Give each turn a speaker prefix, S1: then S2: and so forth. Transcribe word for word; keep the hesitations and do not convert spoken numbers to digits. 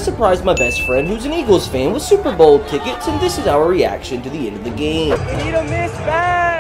S1: surprised my best friend who's an Eagles fan with Super Bowl tickets, and this is our reaction to the end of the game.
S2: We need a miss back!